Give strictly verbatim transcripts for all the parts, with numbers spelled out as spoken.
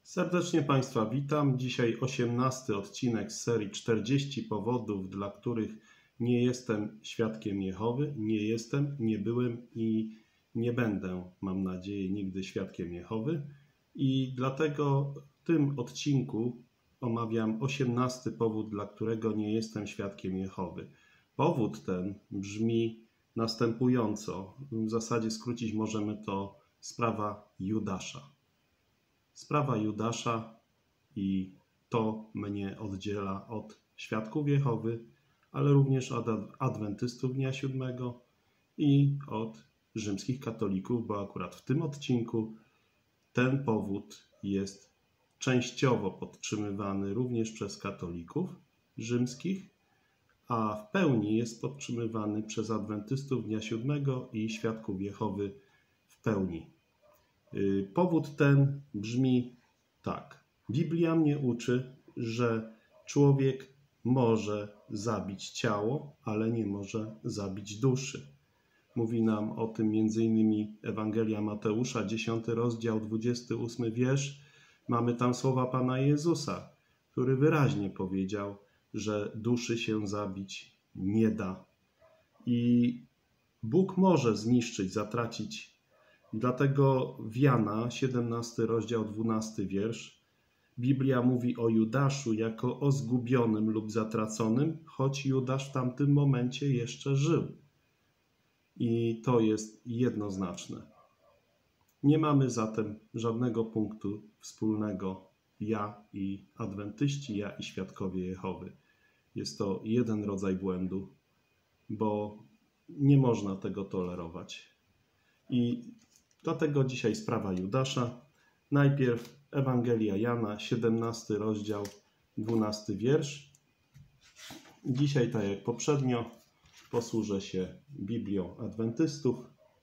Serdecznie Państwa witam. Dzisiaj osiemnasty odcinek z serii czterdzieści powodów, dla których nie jestem świadkiem Jehowy. Nie jestem, nie byłem i nie będę, mam nadzieję, nigdy świadkiem Jehowy. I dlatego w tym odcinku omawiam osiemnasty powód, dla którego nie jestem świadkiem Jehowy. Powód ten brzmi następująco. W zasadzie skrócić możemy to sprawa Judasza. Sprawa Judasza i to mnie oddziela od świadków Jehowy, ale również od adwentystów dnia siódmego i od rzymskich katolików, bo akurat w tym odcinku ten powód jest częściowo podtrzymywany również przez katolików rzymskich, a w pełni jest podtrzymywany przez adwentystów dnia siódmego i świadków Jehowy w pełni. Powód ten brzmi tak. Biblia mnie uczy, że człowiek może zabić ciało, ale nie może zabić duszy. Mówi nam o tym między innymi Ewangelia Mateusza, dziesiąty rozdział, dwudziesty ósmy wiersz. Mamy tam słowa Pana Jezusa, który wyraźnie powiedział, że duszy się zabić nie da. I Bóg może zniszczyć, zatracić. Dlatego w Jana, siedemnasty rozdział, dwunasty wiersz, Biblia mówi o Judaszu jako o zgubionym lub zatraconym, choć Judasz w tamtym momencie jeszcze żył. I to jest jednoznaczne. Nie mamy zatem żadnego punktu wspólnego ja i adwentyści, ja i świadkowie Jehowy. Jest to jeden rodzaj błędu, bo nie można tego tolerować. I dlatego dzisiaj sprawa Judasza. Najpierw Ewangelia Jana, siedemnasty rozdział, dwunasty wiersz. Dzisiaj, tak jak poprzednio, posłużę się Biblią adwentystów.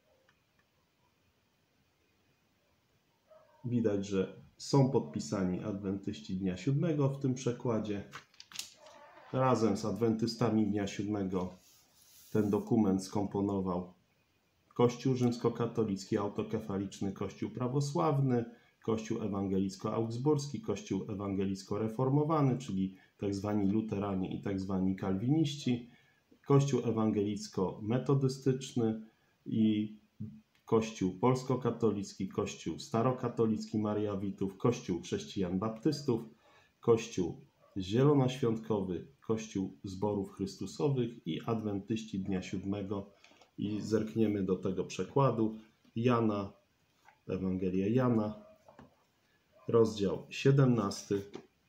Widać, że są podpisani adwentyści dnia siódmego w tym przekładzie. Razem z adwentystami dnia siódmego ten dokument skomponował Kościół rzymskokatolicki, autokefaliczny Kościół prawosławny, Kościół ewangelicko-augsburski, Kościół ewangelicko-reformowany, czyli tak zwani luteranie i tak zwani kalwiniści, Kościół ewangelicko-metodystyczny i Kościół polskokatolicki, Kościół starokatolicki Mariawitów, Kościół chrześcijan baptystów, Kościół zielonoświątkowy, Kościół zborów chrystusowych i adwentyści dnia siódmego. I zerkniemy do tego przekładu. Jana, Ewangelia Jana, rozdział siedemnasty.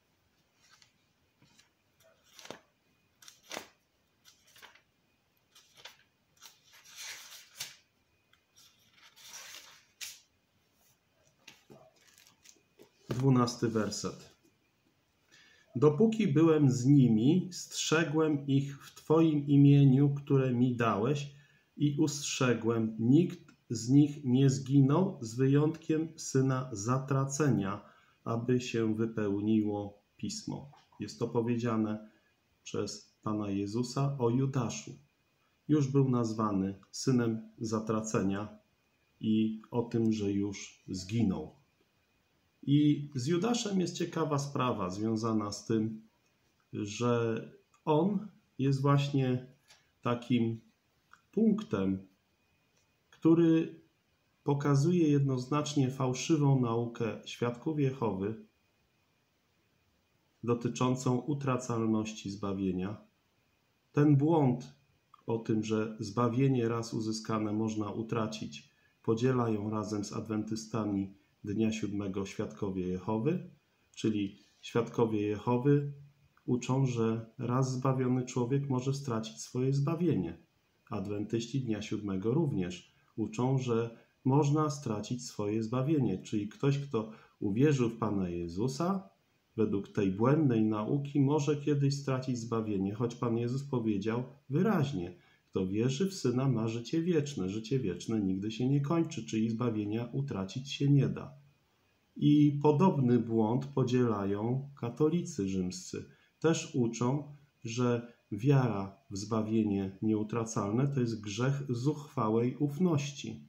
Dwunasty werset. Dopóki byłem z nimi, strzegłem ich w Twoim imieniu, które mi dałeś, i ustrzegłem, nikt z nich nie zginął, z wyjątkiem syna zatracenia, aby się wypełniło Pismo. Jest to powiedziane przez Pana Jezusa o Judaszu. Już był nazwany synem zatracenia i o tym, że już zginął. I z Judaszem jest ciekawa sprawa związana z tym, że on jest właśnie takim punktem, który pokazuje jednoznacznie fałszywą naukę świadków Jehowy dotyczącą utracalności zbawienia. Ten błąd o tym, że zbawienie raz uzyskane można utracić, podzielają razem z adwentystami dnia siódmego świadkowie Jehowy, czyli świadkowie Jehowy uczą, że raz zbawiony człowiek może stracić swoje zbawienie. Adwentyści dnia siódmego również uczą, że można stracić swoje zbawienie, czyli ktoś, kto uwierzył w Pana Jezusa, według tej błędnej nauki może kiedyś stracić zbawienie, choć Pan Jezus powiedział wyraźnie, kto wierzy w Syna ma życie wieczne. Życie wieczne nigdy się nie kończy, czyli zbawienia utracić się nie da. I podobny błąd podzielają katolicy rzymscy. Też uczą, że wiara w zbawienie nieutracalne to jest grzech zuchwałej ufności.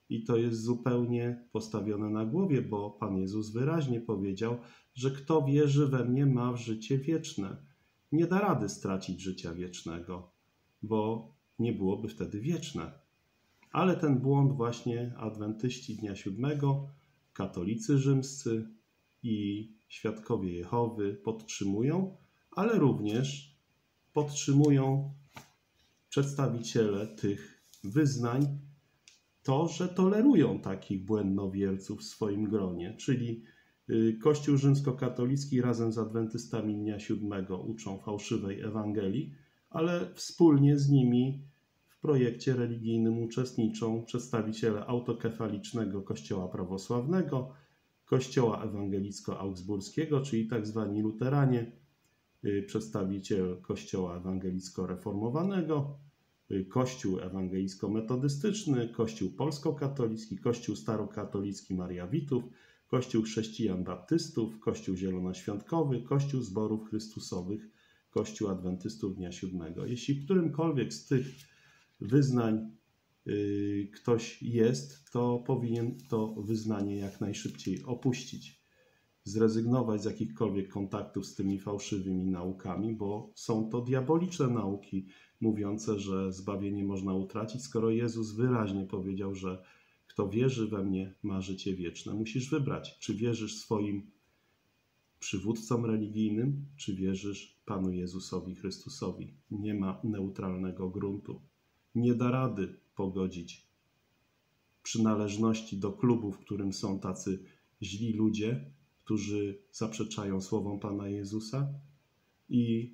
I to jest zupełnie postawione na głowie, bo Pan Jezus wyraźnie powiedział, że kto wierzy we mnie, ma życie wieczne. Nie da rady stracić życia wiecznego, bo nie byłoby wtedy wieczne. Ale ten błąd właśnie adwentyści Dnia Siódmego, katolicy rzymscy i świadkowie Jehowy podtrzymują, ale również podtrzymują przedstawiciele tych wyznań to, że tolerują takich błędnowierców w swoim gronie, czyli Kościół rzymskokatolicki razem z adwentystami Dnia Siódmego uczą fałszywej Ewangelii, ale wspólnie z nimi w projekcie religijnym uczestniczą przedstawiciele autokefalicznego Kościoła prawosławnego, Kościoła ewangelicko-augsburskiego, czyli tak zwani luteranie, przedstawiciel Kościoła ewangelicko-reformowanego, Kościół ewangelicko-metodystyczny, Kościół polskokatolicki, Kościół starokatolicki Mariawitów, Kościół chrześcijan baptystów, Kościół zielonoświątkowy, Kościół zborów chrystusowych, Kościół adwentystów Dnia Siódmego. Jeśli w którymkolwiek z tych wyznań yy, ktoś jest, to powinien to wyznanie jak najszybciej opuścić, zrezygnować z jakichkolwiek kontaktów z tymi fałszywymi naukami, bo są to diaboliczne nauki mówiące, że zbawienie można utracić, skoro Jezus wyraźnie powiedział, że kto wierzy we mnie, ma życie wieczne. Musisz wybrać, czy wierzysz swoim przywódcom religijnym, czy wierzysz Panu Jezusowi Chrystusowi. Nie ma neutralnego gruntu. Nie da rady pogodzić przynależności do klubu, w którym są tacy źli ludzie, którzy zaprzeczają słowom Pana Jezusa, i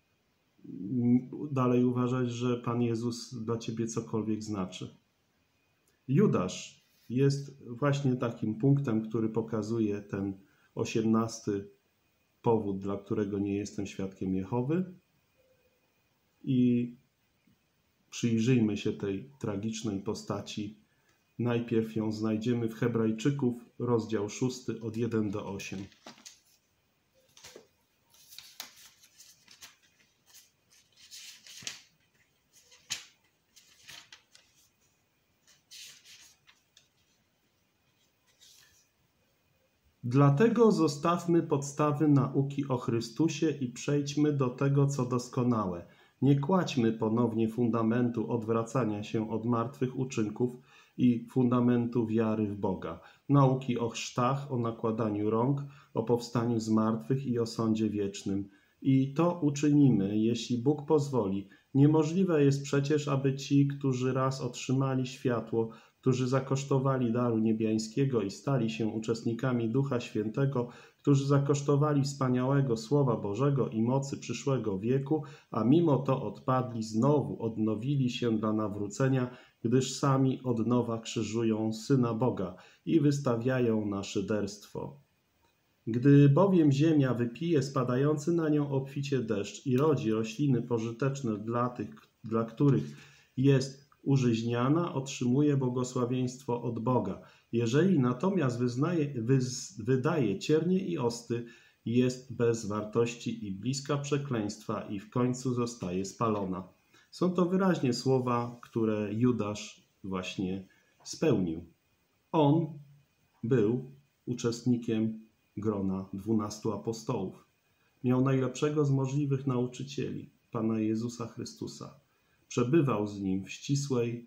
dalej uważać, że Pan Jezus dla ciebie cokolwiek znaczy. Judasz jest właśnie takim punktem, który pokazuje ten osiemnasty powód, dla którego nie jestem świadkiem Jehowy. I przyjrzyjmy się tej tragicznej postaci. Najpierw ją znajdziemy w Hebrajczyków, rozdział szósty, od pierwszego do ósmego. Dlatego zostawmy podstawy nauki o Chrystusie i przejdźmy do tego, co doskonałe. Nie kładźmy ponownie fundamentu odwracania się od martwych uczynków i fundamentu wiary w Boga, nauki o chrztach, o nakładaniu rąk, o powstaniu z martwych i o sądzie wiecznym. I to uczynimy, jeśli Bóg pozwoli. Niemożliwe jest przecież, aby ci, którzy raz otrzymali światło, którzy zakosztowali daru niebiańskiego i stali się uczestnikami Ducha Świętego, którzy zakosztowali wspaniałego Słowa Bożego i mocy przyszłego wieku, a mimo to odpadli, znowu odnowili się dla nawrócenia, gdyż sami od nowa krzyżują Syna Boga i wystawiają na szyderstwo. Gdy bowiem ziemia wypije spadający na nią obficie deszcz i rodzi rośliny pożyteczne dla tych, dla których jest użyźniana, otrzymuje błogosławieństwo od Boga. Jeżeli natomiast wyznaje, wyz, wydaje ciernie i osty, jest bez wartości i bliska przekleństwa i w końcu zostaje spalona. Są to wyraźnie słowa, które Judasz właśnie spełnił. On był uczestnikiem grona dwunastu apostołów. Miał najlepszego z możliwych nauczycieli, Pana Jezusa Chrystusa. Przebywał z nim w ścisłej,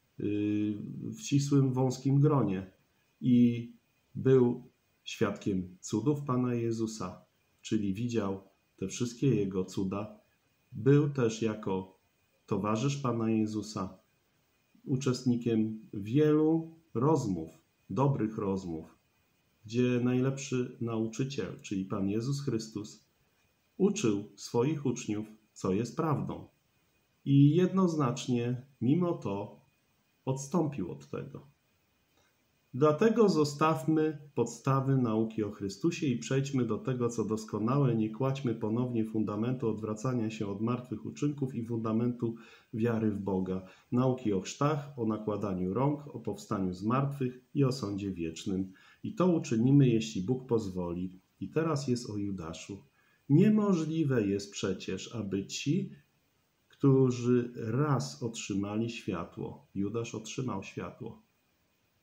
w ścisłym, wąskim gronie i był świadkiem cudów Pana Jezusa, czyli widział te wszystkie Jego cuda. Był też jako towarzysz Pana Jezusa uczestnikiem wielu rozmów, dobrych rozmów, gdzie najlepszy nauczyciel, czyli Pan Jezus Chrystus, uczył swoich uczniów, co jest prawdą. I jednoznacznie, mimo to, odstąpił od tego. Dlatego zostawmy podstawy nauki o Chrystusie i przejdźmy do tego, co doskonałe. Nie kładźmy ponownie fundamentu odwracania się od martwych uczynków i fundamentu wiary w Boga. Nauki o chrztach, o nakładaniu rąk, o powstaniu z martwych i o sądzie wiecznym. I to uczynimy, jeśli Bóg pozwoli. I teraz jest o Judaszu. Niemożliwe jest przecież, aby ci, którzy raz otrzymali światło, Judasz otrzymał światło,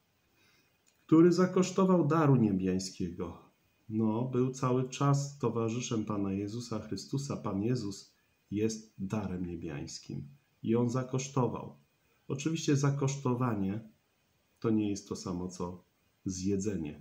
który zakosztował daru niebiańskiego. No, był cały czas towarzyszem Pana Jezusa Chrystusa. Pan Jezus jest darem niebiańskim i On zakosztował. Oczywiście zakosztowanie to nie jest to samo co zjedzenie.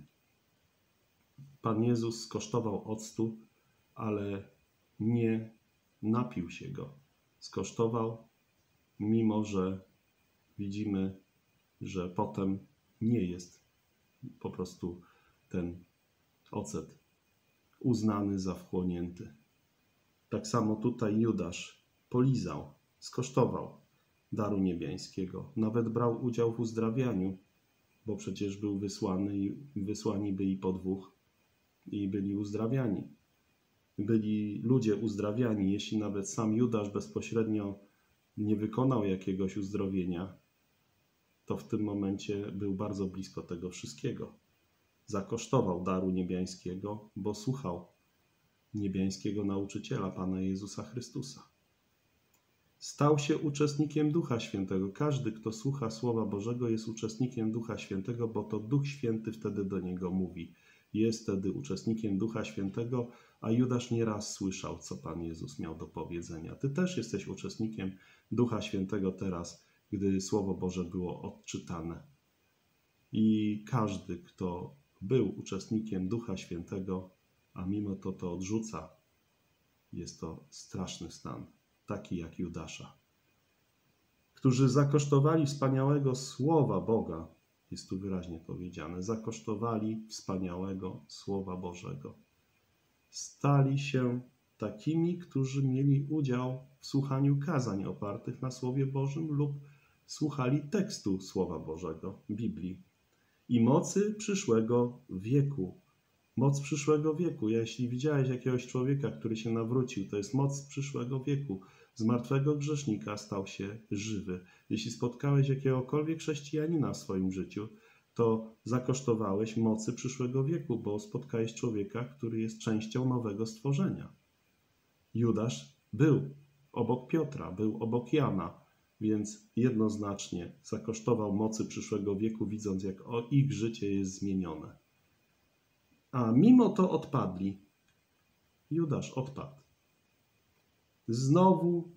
Pan Jezus skosztował octu, ale nie napił się go. Skosztował, mimo że widzimy, że potem nie jest po prostu ten ocet uznany za wchłonięty. Tak samo tutaj Judasz polizał, skosztował daru niebiańskiego. Nawet brał udział w uzdrawianiu, bo przecież był wysłany i wysłani byli po dwóch i byli uzdrawiani. Byli ludzie uzdrawiani, jeśli nawet sam Judasz bezpośrednio nie wykonał jakiegoś uzdrowienia, to w tym momencie był bardzo blisko tego wszystkiego. Zakosztował daru niebiańskiego, bo słuchał niebiańskiego nauczyciela, Pana Jezusa Chrystusa. Stał się uczestnikiem Ducha Świętego. Każdy, kto słucha Słowa Bożego, jest uczestnikiem Ducha Świętego, bo to Duch Święty wtedy do niego mówi. Jest wtedy uczestnikiem Ducha Świętego, a Judasz nieraz słyszał, co Pan Jezus miał do powiedzenia. Ty też jesteś uczestnikiem Ducha Świętego teraz, gdy Słowo Boże było odczytane. I każdy, kto był uczestnikiem Ducha Świętego, a mimo to to odrzuca, jest to straszny stan, taki jak Judasza. Którzy zakosztowali wspaniałego Słowa Boga, jest tu wyraźnie powiedziane, zakosztowali wspaniałego Słowa Bożego. Stali się takimi, którzy mieli udział w słuchaniu kazań opartych na Słowie Bożym lub słuchali tekstu Słowa Bożego, Biblii. I mocy przyszłego wieku. Moc przyszłego wieku. Jeśli widziałeś jakiegoś człowieka, który się nawrócił, to jest moc przyszłego wieku. Z martwego grzesznika stał się żywy. Jeśli spotkałeś jakiegokolwiek chrześcijanina w swoim życiu, to zakosztowałeś mocy przyszłego wieku, bo spotkałeś człowieka, który jest częścią nowego stworzenia. Judasz był obok Piotra, był obok Jana, więc jednoznacznie zakosztował mocy przyszłego wieku, widząc, jak ich życie jest zmienione. A mimo to odpadli. Judasz odpadł. Znowu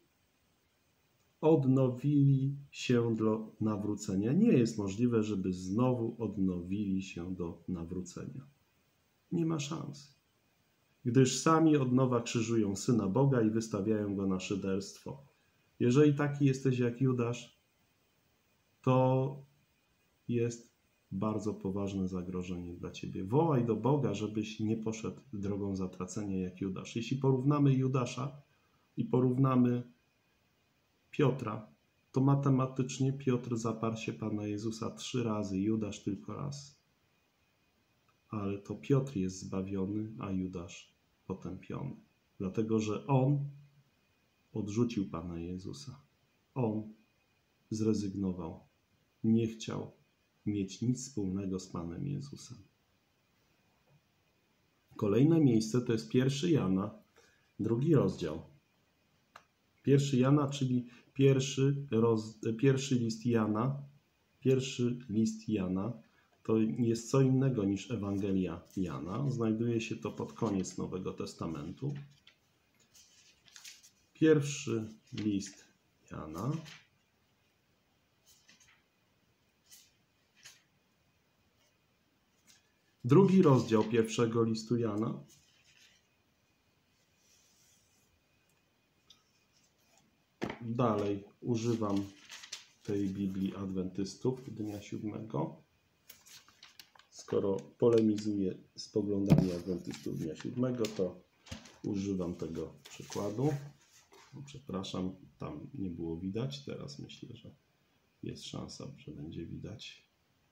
odnowili się do nawrócenia. Nie jest możliwe, żeby znowu odnowili się do nawrócenia. Nie ma szans. Gdyż sami od nowa krzyżują Syna Boga i wystawiają Go na szyderstwo. Jeżeli taki jesteś jak Judasz, to jest bardzo poważne zagrożenie dla ciebie. Wołaj do Boga, żebyś nie poszedł drogą zatracenia jak Judasz. Jeśli porównamy Judasza i porównamy Piotra, to matematycznie Piotr zaparł się Pana Jezusa trzy razy, Judasz tylko raz. Ale to Piotr jest zbawiony, a Judasz potępiony. Dlatego, że on odrzucił Pana Jezusa. On zrezygnował. Nie chciał mieć nic wspólnego z Panem Jezusem. Kolejne miejsce to jest pierwszy Jana, drugi rozdział. Pierwszy Jana, czyli pierwszy, roz, pierwszy list Jana, pierwszy list Jana, to jest co innego niż Ewangelia Jana. Znajduje się to pod koniec Nowego Testamentu. Pierwszy list Jana. Drugi rozdział pierwszego listu Jana. Dalej używam tej Biblii Adwentystów Dnia Siódmego. Skoro polemizuję z poglądami Adwentystów Dnia Siódmego, to używam tego przykładu. Przepraszam, tam nie było widać. Teraz myślę, że jest szansa, że będzie widać.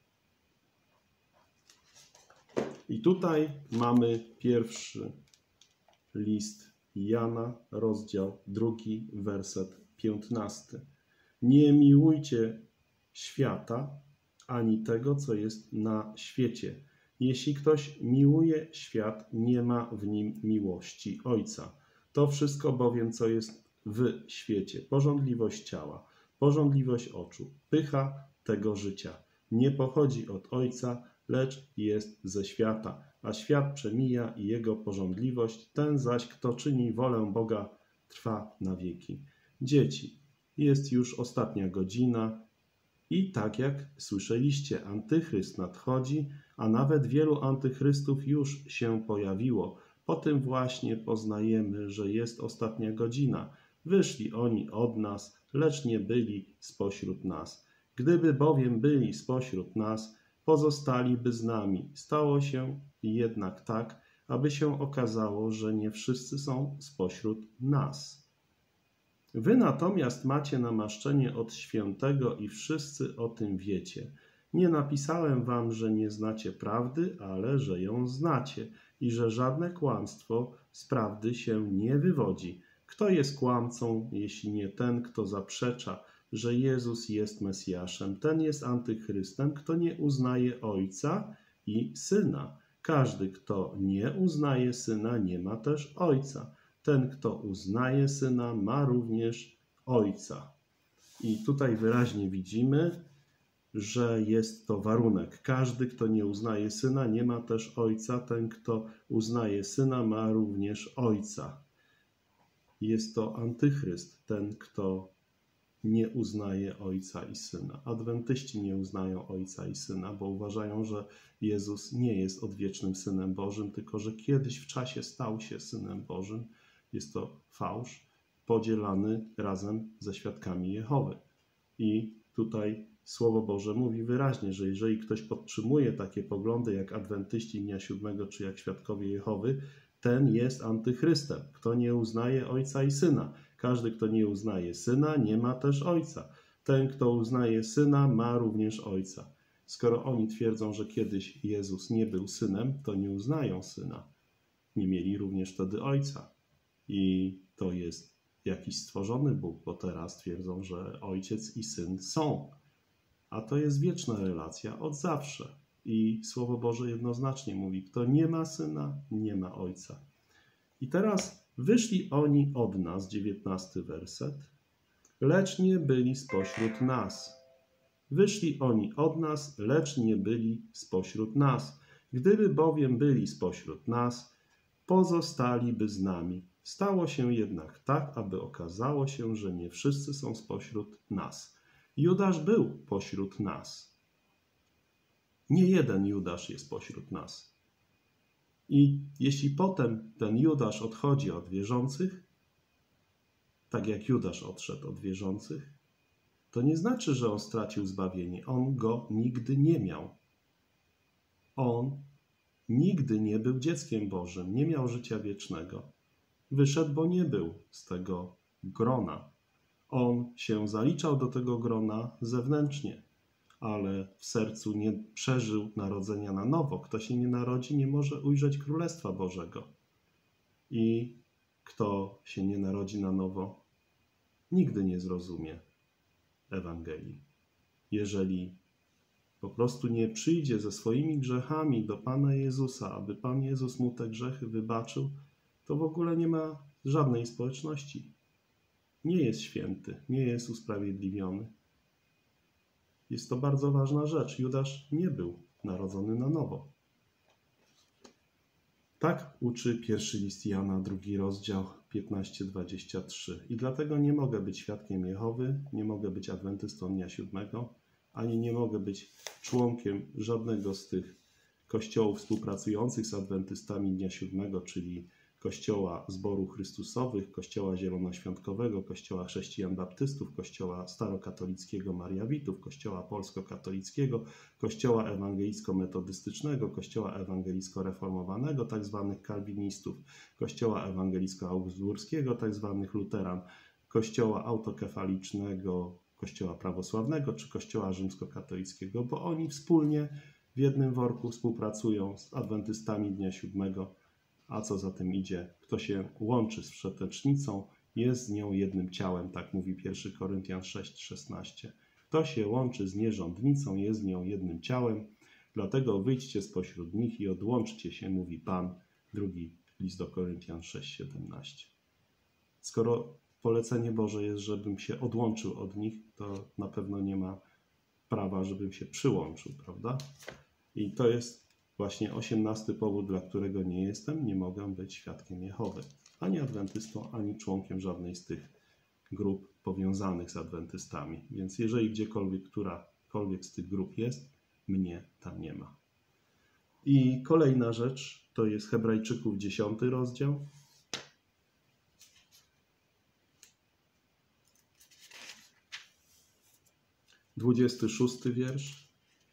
I tutaj mamy pierwszy list Jana, rozdział drugi, werset piętnasty. Nie miłujcie świata, ani tego, co jest na świecie. Jeśli ktoś miłuje świat, nie ma w nim miłości Ojca. To wszystko bowiem, co jest w świecie, pożądliwość ciała, pożądliwość oczu, pycha tego życia, nie pochodzi od Ojca, lecz jest ze świata, a świat przemija i jego pożądliwość, ten zaś, kto czyni wolę Boga, trwa na wieki. Dzieci, jest już ostatnia godzina i tak jak słyszeliście, antychryst nadchodzi, a nawet wielu antychrystów już się pojawiło. Po tym właśnie poznajemy, że jest ostatnia godzina. Wyszli oni od nas, lecz nie byli spośród nas. Gdyby bowiem byli spośród nas, pozostaliby z nami. Stało się jednak tak, aby się okazało, że nie wszyscy są spośród nas. Wy natomiast macie namaszczenie od świętego i wszyscy o tym wiecie. Nie napisałem wam, że nie znacie prawdy, ale że ją znacie i że żadne kłamstwo z prawdy się nie wywodzi. Kto jest kłamcą, jeśli nie ten, kto zaprzecza, że Jezus jest Mesjaszem? Ten jest antychrystem, kto nie uznaje Ojca i Syna. Każdy, kto nie uznaje Syna, nie ma też Ojca. Ten, kto uznaje Syna, ma również Ojca. I tutaj wyraźnie widzimy, że jest to warunek. Każdy, kto nie uznaje Syna, nie ma też Ojca. Ten, kto uznaje Syna, ma również Ojca. Jest to antychryst, ten, kto nie uznaje Ojca i Syna. Adwentyści nie uznają Ojca i Syna, bo uważają, że Jezus nie jest odwiecznym Synem Bożym, tylko że kiedyś w czasie stał się Synem Bożym. Jest to fałsz podzielany razem ze świadkami Jehowy. I tutaj Słowo Boże mówi wyraźnie, że jeżeli ktoś podtrzymuje takie poglądy jak adwentyści Dnia Siódmego czy jak świadkowie Jehowy, ten jest antychrystem. Kto nie uznaje Ojca i Syna. Każdy, kto nie uznaje Syna, nie ma też Ojca. Ten, kto uznaje Syna, ma również Ojca. Skoro oni twierdzą, że kiedyś Jezus nie był Synem, to nie uznają Syna. Nie mieli również wtedy Ojca. I to jest jakiś stworzony Bóg, bo teraz twierdzą, że Ojciec i Syn są. A to jest wieczna relacja od zawsze. I Słowo Boże jednoznacznie mówi, kto nie ma Syna, nie ma Ojca. I teraz wyszli oni od nas, dziewiętnasty werset, lecz nie byli spośród nas. Wyszli oni od nas, lecz nie byli spośród nas. Gdyby bowiem byli spośród nas, pozostaliby z nami. Stało się jednak tak, aby okazało się, że nie wszyscy są spośród nas. Judasz był pośród nas. Nie jeden Judasz jest pośród nas. I jeśli potem ten Judasz odchodzi od wierzących, tak jak Judasz odszedł od wierzących, to nie znaczy, że on stracił zbawienie. On go nigdy nie miał. On nigdy nie był dzieckiem Bożym, nie miał życia wiecznego. Wyszedł, bo nie był z tego grona. On się zaliczał do tego grona zewnętrznie, ale w sercu nie przeżył narodzenia na nowo. Kto się nie narodzi, nie może ujrzeć Królestwa Bożego. I kto się nie narodzi na nowo, nigdy nie zrozumie Ewangelii. Jeżeli po prostu nie przyjdzie ze swoimi grzechami do Pana Jezusa, aby Pan Jezus mu te grzechy wybaczył, to w ogóle nie ma żadnej społeczności. Nie jest święty, nie jest usprawiedliwiony. Jest to bardzo ważna rzecz. Judasz nie był narodzony na nowo. Tak uczy pierwszy list Jana, drugi rozdział, piętnaście dwadzieścia trzy. I dlatego nie mogę być świadkiem Jehowy, nie mogę być adwentystą Dnia Siódmego, ani nie mogę być członkiem żadnego z tych kościołów współpracujących z adwentystami Dnia Siódmego, czyli Kościoła Zboru Chrystusowych, Kościoła Zielonoświątkowego, Kościoła Chrześcijan Baptystów, Kościoła Starokatolickiego Mariawitów, Kościoła Polsko-Katolickiego, Kościoła Ewangelicko-Metodystycznego, Kościoła Ewangelicko-Reformowanego, tak zwanych Kalwinistów, Kościoła Ewangelicko-Augsburskiego, tak zwanych Luteran, Kościoła Autokefalicznego, Kościoła Prawosławnego czy Kościoła Rzymskokatolickiego, bo oni wspólnie w jednym worku współpracują z adwentystami Dnia Siódmego. A co za tym idzie? Kto się łączy z wszetecznicą, jest z nią jednym ciałem, tak mówi pierwszy Koryntian sześć szesnaście. Kto się łączy z nierządnicą, jest z nią jednym ciałem, dlatego wyjdźcie spośród nich i odłączcie się, mówi Pan. Drugi list do Koryntian sześć siedemnaście. Skoro polecenie Boże jest, żebym się odłączył od nich, to na pewno nie ma prawa, żebym się przyłączył, prawda? I to jest właśnie osiemnasty powód, dla którego nie jestem, nie mogę być świadkiem Jehowy. Ani adwentystą, ani członkiem żadnej z tych grup powiązanych z adwentystami. Więc jeżeli gdziekolwiek, którakolwiek z tych grup jest, mnie tam nie ma. I kolejna rzecz to jest Hebrajczyków dziesiąty rozdział. dwudziesty szósty wiersz.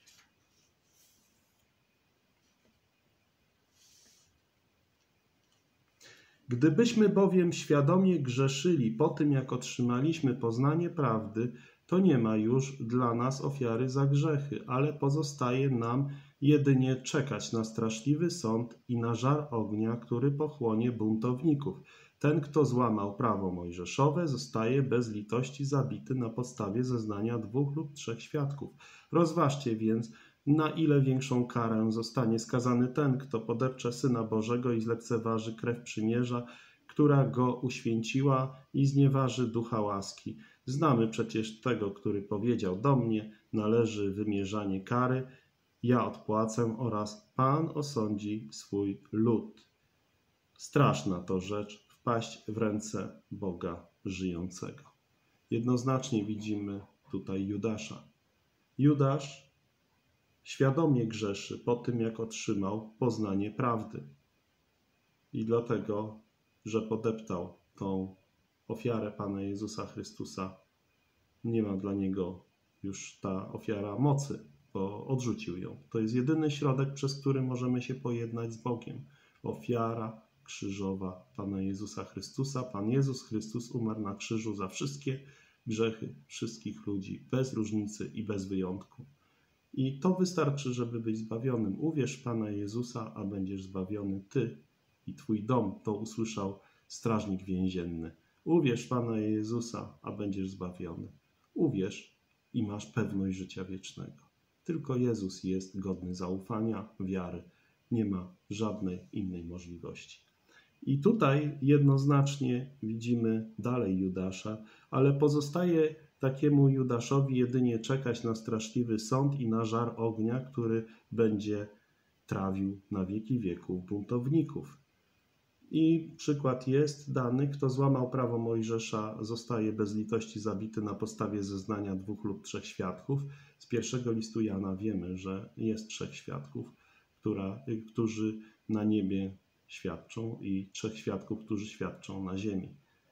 Gdybyśmy bowiem świadomie grzeszyli po tym, jak otrzymaliśmy poznanie prawdy, to nie ma już dla nas ofiary za grzechy, ale pozostaje nam jedynie czekać na straszliwy sąd i na żar ognia, który pochłonie buntowników. Ten, kto złamał prawo mojżeszowe, zostaje bez litości zabity na podstawie zeznania dwóch lub trzech świadków. Rozważcie więc, na ile większą karę zostanie skazany ten, kto podepcze Syna Bożego i zlekceważy krew przymierza, która go uświęciła i znieważy ducha łaski. Znamy przecież tego, który powiedział do mnie, należy wymierzanie kary, ja odpłacę oraz Pan osądzi swój lud. Straszna to rzecz, wpaść w ręce Boga żyjącego. Jednoznacznie widzimy tutaj Judasza. Judasz świadomie grzeszy po tym, jak otrzymał poznanie prawdy. I dlatego, że podeptał tą ofiarę Pana Jezusa Chrystusa, nie ma dla niego już ta ofiara mocy, bo odrzucił ją. To jest jedyny środek, przez który możemy się pojednać z Bogiem. Ofiara krzyżowa Pana Jezusa Chrystusa. Pan Jezus Chrystus umarł na krzyżu za wszystkie grzechy wszystkich ludzi, bez różnicy i bez wyjątku. I to wystarczy, żeby być zbawionym. Uwierz w Pana Jezusa, a będziesz zbawiony Ty i Twój dom. To usłyszał strażnik więzienny. Uwierz w Pana Jezusa, a będziesz zbawiony. Uwierz i masz pewność życia wiecznego. Tylko Jezus jest godny zaufania, wiary. Nie ma żadnej innej możliwości. I tutaj jednoznacznie widzimy dalej Judasza, ale pozostaje takiemu Judaszowi jedynie czekać na straszliwy sąd i na żar ognia, który będzie trawił na wieki wieków buntowników. I przykład jest dany, kto złamał prawo Mojżesza, zostaje bez litości zabity na podstawie zeznania dwóch lub trzech świadków. Z pierwszego listu Jana wiemy, że jest trzech świadków, która, którzy na niebie świadczą i trzech świadków, którzy świadczą na ziemi.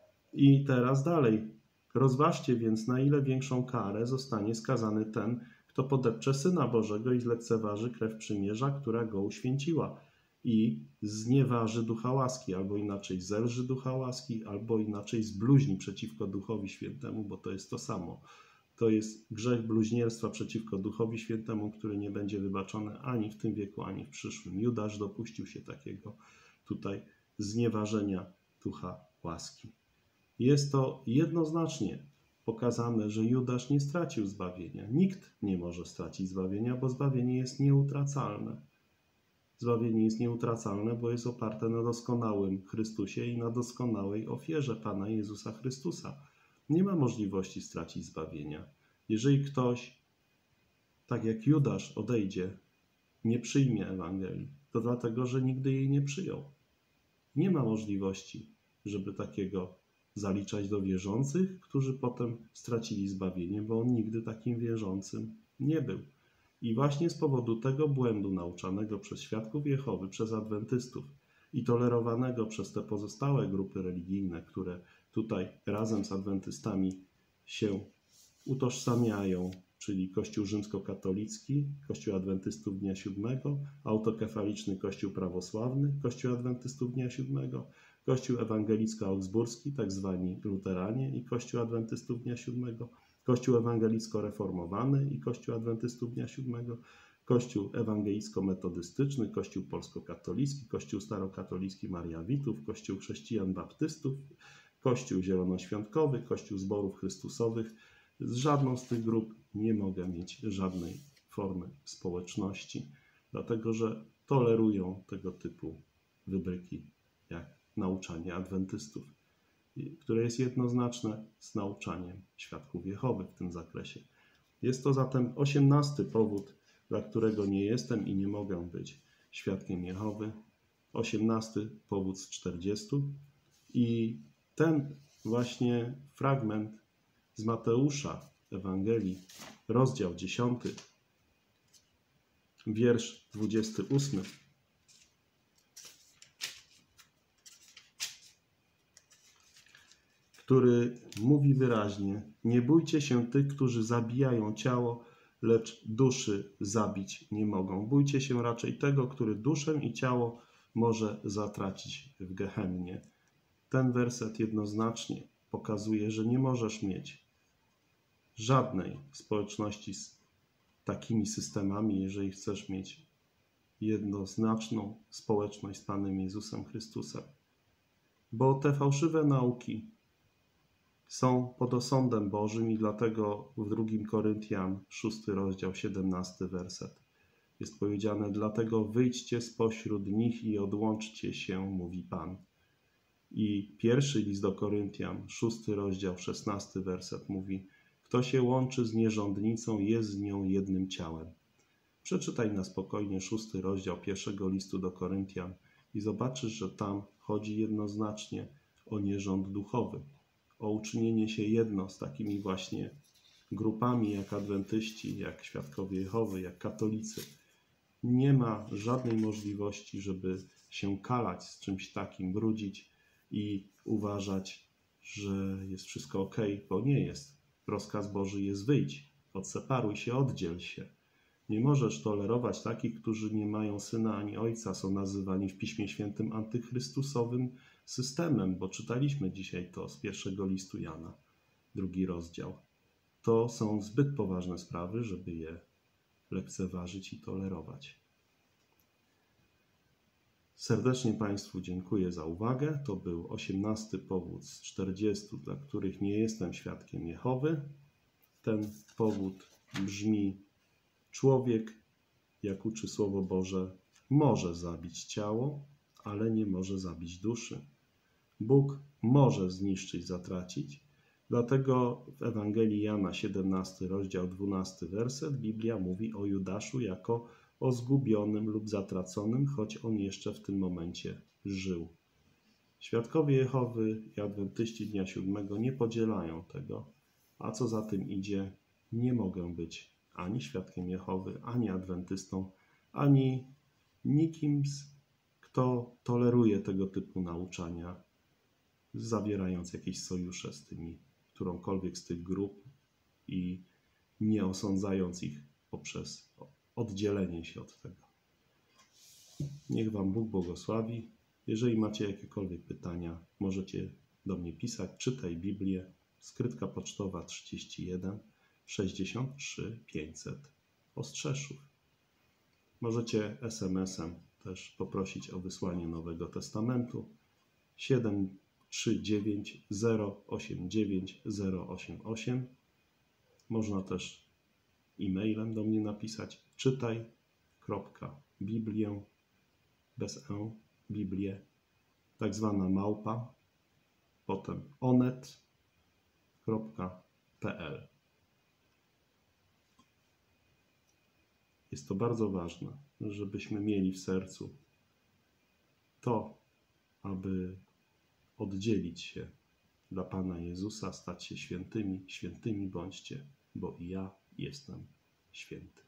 I teraz dalej. Rozważcie więc, na ile większą karę zostanie skazany ten, kto podepcze Syna Bożego i zlekceważy krew przymierza, która go uświęciła i znieważy ducha łaski, albo inaczej zelży ducha łaski, albo inaczej zbluźni przeciwko Duchowi Świętemu, bo to jest to samo. To jest grzech bluźnierstwa przeciwko Duchowi Świętemu, który nie będzie wybaczony ani w tym wieku, ani w przyszłym. Judasz dopuścił się takiego tutaj znieważenia ducha łaski. Jest to jednoznacznie pokazane, że Judasz nie stracił zbawienia. Nikt nie może stracić zbawienia, bo zbawienie jest nieutracalne. Zbawienie jest nieutracalne, bo jest oparte na doskonałym Chrystusie i na doskonałej ofierze Pana Jezusa Chrystusa. Nie ma możliwości stracić zbawienia. Jeżeli ktoś, tak jak Judasz, odejdzie, nie przyjmie Ewangelii, to dlatego, że nigdy jej nie przyjął. Nie ma możliwości, żeby takiego zaliczać do wierzących, którzy potem stracili zbawienie, bo on nigdy takim wierzącym nie był. I właśnie z powodu tego błędu nauczanego przez świadków Jehowy, przez adwentystów i tolerowanego przez te pozostałe grupy religijne, które tutaj razem z adwentystami się utożsamiają, czyli Kościół rzymskokatolicki, Kościół adwentystów dnia siódmego, autokefaliczny Kościół prawosławny, Kościół adwentystów dnia siódmego, Kościół ewangelicko-augsburski, tak zwani luteranie i Kościół adwentystów dnia siódmego, Kościół ewangelicko-reformowany i Kościół adwentystów dnia siódmego, Kościół ewangelicko-metodystyczny, Kościół polsko-katolicki, Kościół starokatolicki Mariawitów, Kościół chrześcijan baptystów, Kościół zielonoświątkowy, Kościół zborów chrystusowych. Z żadną z tych grup nie mogę mieć żadnej formy społeczności, dlatego że tolerują tego typu wybryki jak nauczanie adwentystów, które jest jednoznaczne z nauczaniem świadków Jehowy w tym zakresie. Jest to zatem osiemnasty powód, dla którego nie jestem i nie mogę być świadkiem Jehowy. osiemnasty powód z czterdziestu. I ten właśnie fragment z Mateusza Ewangelii, rozdział dziesiąty, wiersz dwudziesty ósmy. Który mówi wyraźnie: nie bójcie się tych, którzy zabijają ciało, lecz duszy zabić nie mogą. Bójcie się raczej tego, który duszę i ciało może zatracić w Gehennie. Ten werset jednoznacznie pokazuje, że nie możesz mieć żadnej społeczności z takimi systemami, jeżeli chcesz mieć jednoznaczną społeczność z Panem Jezusem Chrystusem. Bo te fałszywe nauki są pod osądem Bożym i dlatego w drugim Koryntian, szósty rozdział, siedemnasty werset jest powiedziane: dlatego wyjdźcie spośród nich i odłączcie się, mówi Pan. I pierwszy list do Koryntian, szósty rozdział, szesnasty werset mówi: kto się łączy z nierządnicą, jest z nią jednym ciałem. Przeczytaj na spokojnie szósty rozdział pierwszego listu do Koryntian i zobaczysz, że tam chodzi jednoznacznie o nierząd duchowy, o uczynienie się jedno z takimi właśnie grupami jak adwentyści, jak świadkowie Jehowy, jak katolicy. Nie ma żadnej możliwości, żeby się kalać z czymś takim, brudzić i uważać, że jest wszystko ok, bo nie jest. Rozkaz Boży jest: wyjdź, odseparuj się, oddziel się. Nie możesz tolerować takich, którzy nie mają syna ani ojca, są nazywani w Piśmie Świętym antychrystusowym systemem, bo czytaliśmy dzisiaj to z pierwszego listu Jana, drugi rozdział. To są zbyt poważne sprawy, żeby je lekceważyć i tolerować. Serdecznie Państwu dziękuję za uwagę. To był osiemnasty powód z czterdziestu, dla których nie jestem świadkiem Jehowy. Ten powód brzmi: człowiek, jak uczy Słowo Boże, może zabić ciało, ale nie może zabić duszy. Bóg może zniszczyć, zatracić. Dlatego w Ewangelii Jana, siedemnasty rozdział, dwunasty werset, Biblia mówi o Judaszu jako o zgubionym lub zatraconym, choć on jeszcze w tym momencie żył. Świadkowie Jehowy i adwentyści dnia siódmego nie podzielają tego, a co za tym idzie, nie mogę być ani świadkiem Jehowy, ani adwentystą, ani nikim, kto toleruje tego typu nauczania, zawierając jakieś sojusze z tymi, którąkolwiek z tych grup i nie osądzając ich poprzez oddzielenie się od tego. Niech Wam Bóg błogosławi. Jeżeli macie jakiekolwiek pytania, możecie do mnie pisać. Czytaj Biblię, skrytka pocztowa trzydzieści jeden sześćdziesiąt trzy pięćset Ostrzeszów. Możecie es em esem też poprosić o wysłanie Nowego Testamentu siedem trzy dziewięć zero osiem dziewięć zero osiem osiem. Można też e-mailem do mnie napisać czytaj kropka biblię bez e, Biblię, tak zwana małpa, potem onet kropka pe el. Jest to bardzo ważne, żebyśmy mieli w sercu to, aby oddzielić się dla Pana Jezusa, stać się świętymi. Świętymi bądźcie, bo i ja jestem święty.